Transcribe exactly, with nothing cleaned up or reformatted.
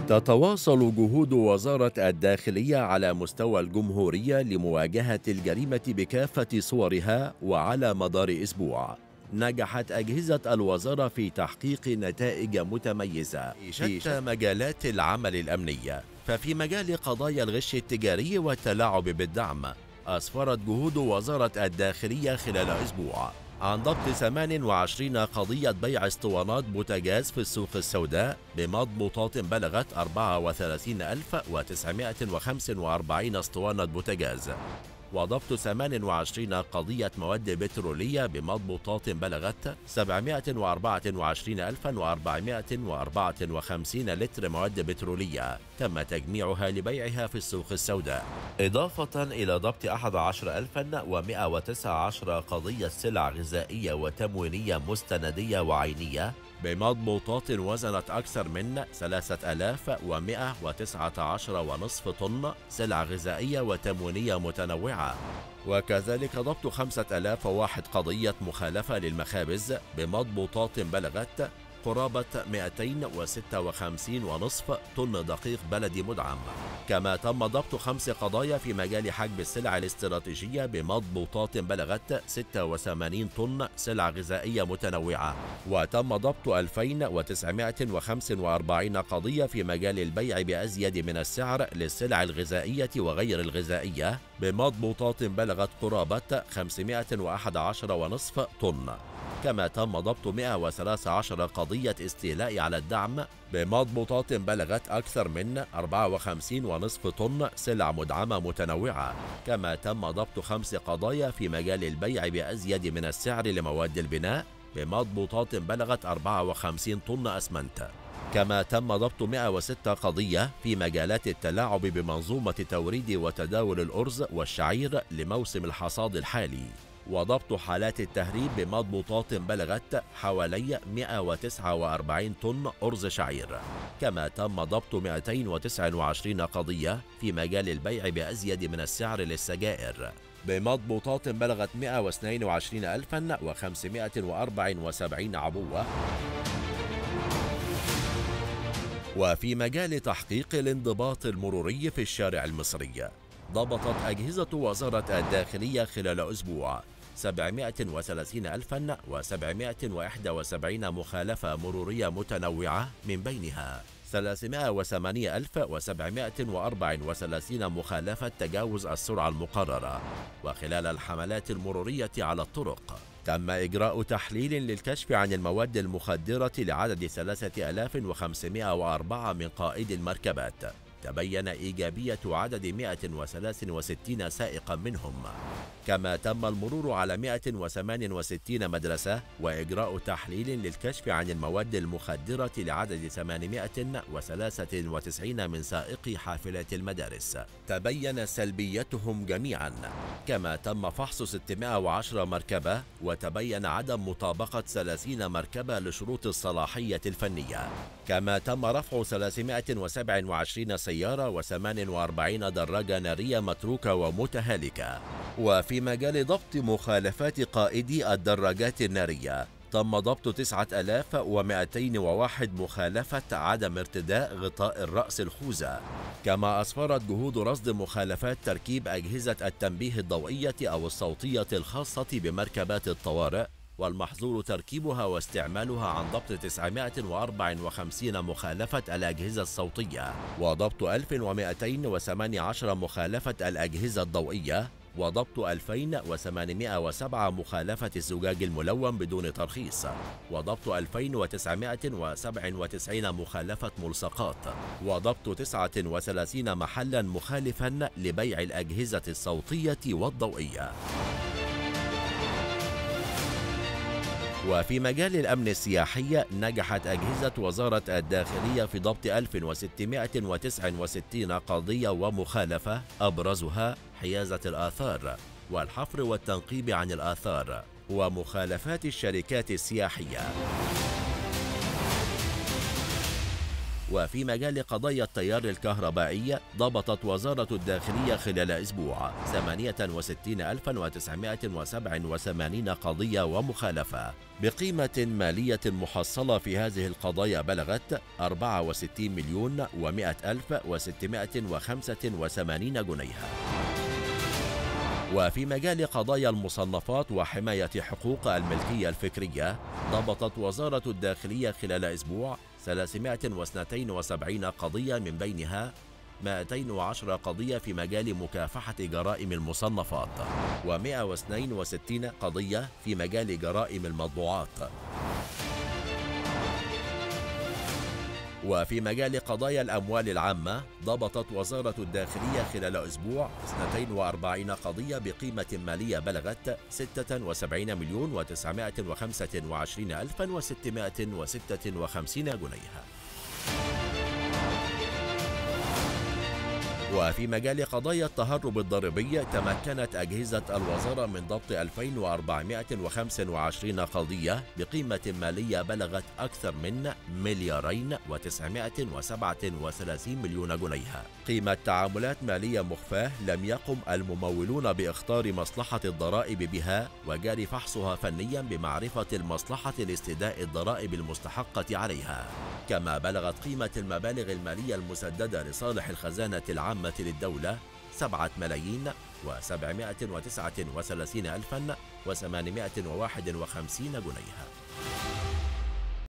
تتواصل جهود وزارة الداخلية على مستوى الجمهورية لمواجهة الجريمة بكافة صورها، وعلى مدار أسبوع نجحت أجهزة الوزارة في تحقيق نتائج متميزة في شتى مجالات العمل الأمني. ففي مجال قضايا الغش التجاري والتلاعب بالدعم، أسفرت جهود وزارة الداخلية خلال أسبوع عن ضبط ثمان وعشرين قضية بيع اسطوانات بوتاجاز في السوق السوداء بمضبوطات بلغت أربعة وثلاثين ألف وتسعمائة وخمسة وأربعين اسطوانة بوتاجاز، وضبط ثمان وعشرين قضية مواد بترولية بمضبوطات بلغت سبعمائة وأربعة وعشرين ألفا وأربعمائة وأربعة وخمسين لتر مواد بترولية تم تجميعها لبيعها في السوق السوداء، إضافة إلى ضبط أحد عشر ألفا ومائة وتسعة عشر قضية سلع غذائية وتموينية مستندية وعينية بمضبوطات وزنت أكثر من ثلاثة آلاف ومائة وتسعة عشر ونصف طن سلع غذائية وتموينية متنوعة، وكذلك ضبط خمسة آلاف وواحد قضية مخالفة للمخابز بمضبوطات بلغت قرابة مائتين وستة وخمسين ونصف طن دقيق بلدي مدعم. كما تم ضبط خمس قضايا في مجال حجب السلع الاستراتيجية بمضبوطات بلغت ستة وثمانين طن سلع غذائية متنوعة، وتم ضبط ألفين وتسعمائة وخمسة وأربعين قضية في مجال البيع بأزيد من السعر للسلع الغذائية وغير الغذائية بمضبوطات بلغت قرابة خمسمائة وأحد عشر ونصف طن. كما تم ضبط مائة وثلاثة عشر قضية استيلاء على الدعم بمضبوطات بلغت أكثر من أربعة وخمسين ونصف طن سلع مدعمة متنوعة. كما تم ضبط خمس قضايا في مجال البيع بأزيد من السعر لمواد البناء بمضبوطات بلغت أربعة وخمسين طن أسمنت. كما تم ضبط مائة وستة قضية في مجالات التلاعب بمنظومة توريد وتداول الأرز والشعير لموسم الحصاد الحالي، وضبط حالات التهريب بمضبوطات بلغت حوالي مائة وتسعة وأربعين طن أرز شعير. كما تم ضبط مائتين وتسعة وعشرين قضية في مجال البيع بأزيد من السعر للسجائر بمضبوطات بلغت مائة واثنين وعشرين ألفا وخمسمائة وأربعة وسبعين عبوة. وفي مجال تحقيق الانضباط المروري في الشارع المصري، ضبطت أجهزة وزارة الداخلية خلال أسبوع سبعمائة وثلاثين ألفا وسبعمائة وواحد وسبعين مخالفة مرورية متنوعة، من بينها ثلاثمائة وثمانية ألف وسبعمائة وأربعة وثلاثين مخالفة تجاوز السرعة المقررة. وخلال الحملات المرورية على الطرق تم إجراء تحليل للكشف عن المواد المخدرة لعدد ثلاثة آلاف وخمسمائة وأربعة من قائدي المركبات. تبين إيجابية عدد مائة وثلاثة وستين سائقا منهم. كما تم المرور على مائة وثمانية وستين مدرسة وإجراء تحليل للكشف عن المواد المخدرة لعدد ثمانمائة وثلاثة وتسعين من سائقي حافلات المدارس، تبين سلبيتهم جميعا. كما تم فحص ستمائة وعشرة مركبة وتبين عدم مطابقة ثلاثين مركبة لشروط الصلاحية الفنية. كما تم رفع ثلاثمائة وسبعة وعشرين سيارة وثمان وأربعين دراجة نارية متروكة ومتهالكة. وفي مجال ضبط مخالفات قائدي الدراجات النارية، تم ضبط تسعة آلاف ومائتين وواحد مخالفة عدم ارتداء غطاء الرأس الخوذة. كما أسفرت جهود رصد مخالفات تركيب أجهزة التنبيه الضوئية أو الصوتية الخاصة بمركبات الطوارئ، والمحظور تركيبها واستعمالها، عن ضبط تسعمائة وأربعة وخمسين مخالفة الأجهزة الصوتية، وضبط ألف ومائتين وثمانية عشر مخالفة الأجهزة الضوئية، وضبط ألفين وثمانمائة وسبعة مخالفة الزجاج الملون بدون ترخيص، وضبط ألفين وتسعمائة وسبعة وتسعين مخالفة ملصقات، وضبط تسعة وثلاثين محلا مخالفا لبيع الأجهزة الصوتية والضوئية. وفي مجال الأمن السياحي، نجحت أجهزة وزارة الداخلية في ضبط ألف وستمائة وتسعة وستين قضية ومخالفة، أبرزها حيازة الآثار والحفر والتنقيب عن الآثار ومخالفات الشركات السياحية. وفي مجال قضايا التيار الكهربائي ضبطت وزارة الداخلية خلال أسبوع ثمانية وستين ألفا وتسعمائة وسبعة وثمانين قضية ومخالفة بقيمة مالية محصلة في هذه القضايا بلغت أربعة وستين مليون ومائة ألف وستمائة وخمسة وثمانين جنيها. وفي مجال قضايا المصنفات وحماية حقوق الملكية الفكرية ضبطت وزارة الداخلية خلال أسبوع ثلاثمائة واثنين وسبعين قضية، من بينها مائتين وعشرة قضية في مجال مكافحة جرائم المصنفات ومائة واثنين وستين قضية في مجال جرائم المطبوعات. وفي مجال قضايا الأموال العامة ضبطت وزارة الداخلية خلال أسبوع اثنتين وأربعين قضية بقيمة مالية بلغت ستة وسبعين مليون وتسعمائة وخمسة وعشرين ألفا وستمائة وستة وخمسين جنيها. وفي مجال قضايا التهرب الضريبي تمكنت أجهزة الوزارة من ضبط ألفين وأربعمائة وخمسة وعشرين قضية بقيمة مالية بلغت أكثر من مليارين وتسعمائة وسبعة وثلاثين مليون جنيها. قيمة تعاملات مالية مخفاة لم يقم الممولون باختار مصلحة الضرائب بها وجاري فحصها فنيا بمعرفة المصلحة لاستيداء الضرائب المستحقة عليها. كما بلغت قيمة المبالغ المالية المسددة لصالح الخزانة العامة للدولة سبعة ملايين وسبعمائة وتسعة وثلاثين ألفا وثمانمائة وواحد وخمسين جنيها.